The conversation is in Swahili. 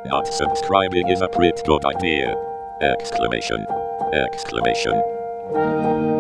Not subscribing is a pretty good idea! Exclamation. Exclamation.